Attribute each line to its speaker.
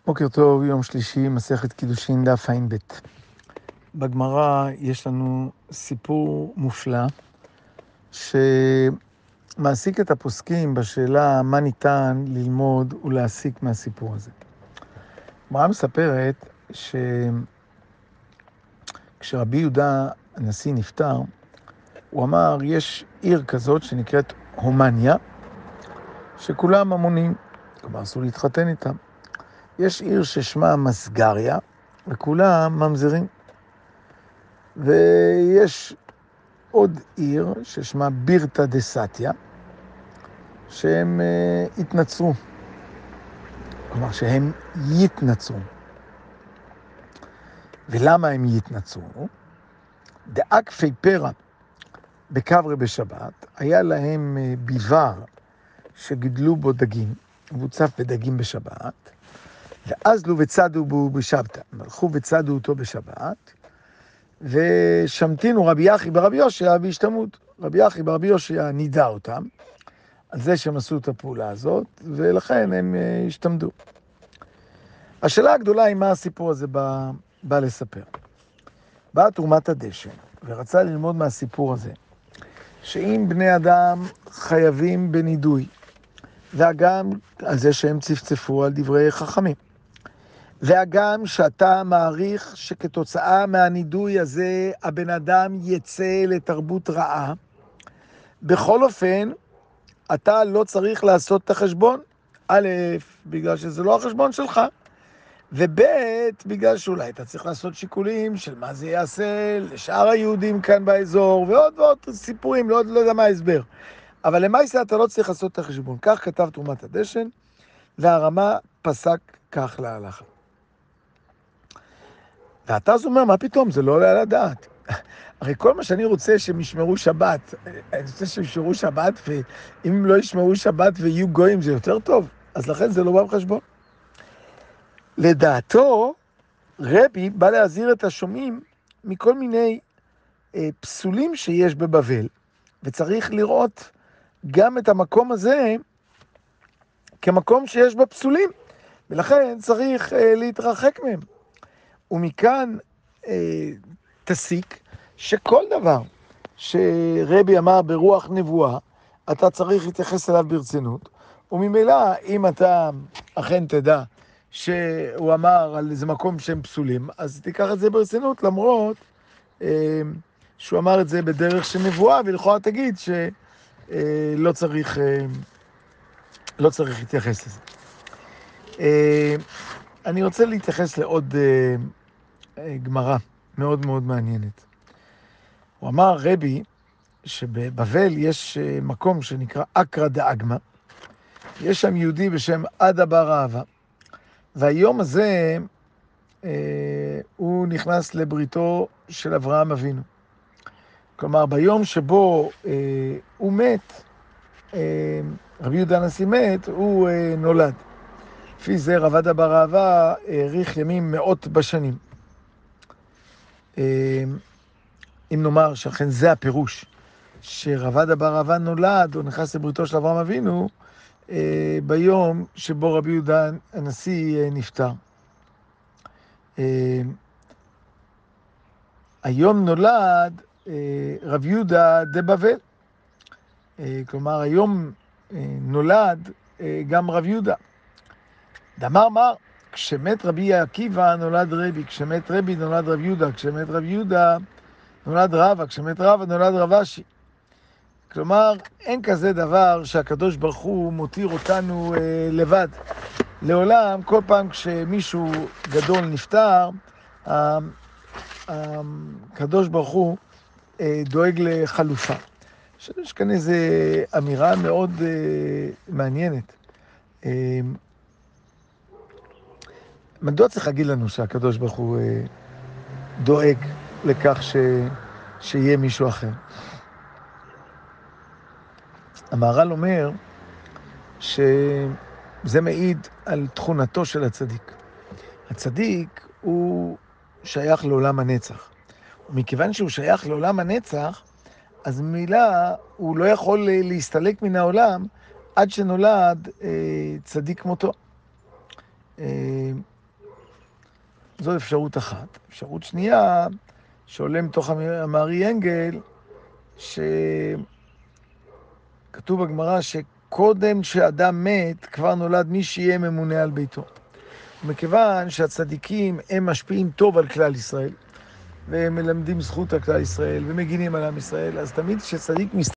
Speaker 1: בוקר טוב, יום שלישי, מסכת קידושין דף ע"ב. בגמרא יש לנו סיפור מופלא שמעסיק את הפוסקים בשאלה מה ניתן ללמוד ולהסיק מהסיפור הזה. הגמרא מספרת שכשרבי יהודה הנשיא נפטר, הוא אמר, יש עיר כזאת שנקראת הומניה, שכולם המונים, כלומר אסור להתחתן איתם. יש עיר ששמה מסגריה, וכולם ממזרים. ויש עוד עיר ששמה בירתא דסתיא, שהם התנצרו. כלומר שהם יתנצרו. ולמה הם יתנצרו? דאקפי פרע בקברי בשבת, היה להם ביבר שגידלו בו דגים, והוצף בדגים בשבת, ואז לו וצדו בו בשבתא, הלכו וצדו אותו בשבת, ושמתינו רבי יחי ברבי יושע בהשתמות. רבי יחי ברבי יושע נידע אותם, על זה שהם עשו את הפעולה הזאת, ולכן הם השתמדו. השאלה הגדולה היא מה הסיפור הזה בא לספר. באה תרומת הדשן, ורצה ללמוד מהסיפור הזה, שאם בני אדם חייבים בנידוי, והגם על זה שהם צפצפו על דברי חכמים, והגם שאתה מעריך שכתוצאה מהנידוי הזה הבן אדם יצא לתרבות רעה, בכל אופן אתה לא צריך לעשות את החשבון, א', בגלל שזה לא החשבון שלך, וב', בגלל שאולי אתה צריך לעשות שיקולים של מה זה יעשה לשאר היהודים כאן באזור, ועוד ועוד סיפורים, לא יודע מה ההסבר. אבל למעשה אתה לא צריך לעשות את החשבון. כך כתב תרומת הדשן, והרמה פסק כך להלכה. ואתה אז אומר, מה פתאום? זה לא עולה על הדעת. הרי כל מה שאני רוצה שהם ישמרו שבת, אני רוצה שהם ישמרו שבת, ואם הם לא ישמרו שבת ויהיו גויים זה יותר טוב, אז לכן זה לא בא בחשבון. לדעתו, רבי בא להזהיר את השומעים מכל מיני פסולים שיש בבבל, וצריך לראות גם את המקום הזה כמקום שיש בה פסולים, ולכן צריך להתרחק מהם. ומכאן תסיק שכל דבר שרבי אמר ברוח נבואה, אתה צריך להתייחס אליו ברצינות, וממילא אם אתה אכן תדע שהוא אמר על איזה מקום שהם פסולים, אז תיקח את זה ברצינות, למרות שהוא אמר את זה בדרך של נבואה, ולכאורה תגיד שלא צריך להתייחס לזה. אני רוצה להתייחס לעוד גמרא מאוד מאוד מעניינת. הוא אמר רבי שבבבל יש מקום שנקרא אקרא דאגמא, יש שם יהודי בשם עדה בר אהבה, והיום הזה הוא נכנס לבריתו של אברהם אבינו. כלומר ביום שבו הוא מת, רבי יהודה הנשיא מת, הוא נולד. לפי זה רב עדה בר אהבה האריך ימים מאות בשנים. אם נאמר שאכן זה הפירוש, שרב עדה בר אהבה נולד או נכנס לבריתו של אברהם אבינו, ביום שבו רבי יהודה הנשיא נפטר. היום נולד רב יהודה דבבל. כלומר, היום נולד גם רב יהודה. דאמר מר, כשמת רבי עקיבא נולד רבי, כשמת רבי נולד רב יהודה, כשמת רב יהודה נולד רבא, כשמת רבא נולד רב אשי. כלומר, אין כזה דבר שהקדוש ברוך הוא מותיר אותנו לבד. לעולם, כל פעם כשמישהו גדול נפטר, הקדוש ברוך הוא דואג לחלופה. יש כאן איזו אמירה מאוד מעניינת. מדוע צריך להגיד לנו שהקדוש ברוך הוא דואג לכך שיהיה מישהו אחר? המהר"ל אומר שזה מעיד על תכונתו של הצדיק. הצדיק הוא שייך לעולם הנצח. ומכיוון שהוא שייך לעולם הנצח, אז ממילא הוא לא יכול להסתלק מן העולם עד שנולד צדיק כמותו. זו אפשרות אחת. אפשרות שנייה, שעולה מתוך המארי אנגל, שכתוב בגמרא שקודם שאדם מת, כבר נולד מי שיהיה ממונה על ביתו. מכיוון שהצדיקים הם משפיעים טוב על כלל ישראל, והם מלמדים זכות על כלל ישראל, ומגינים על עם ישראל, אז תמיד כשצדיק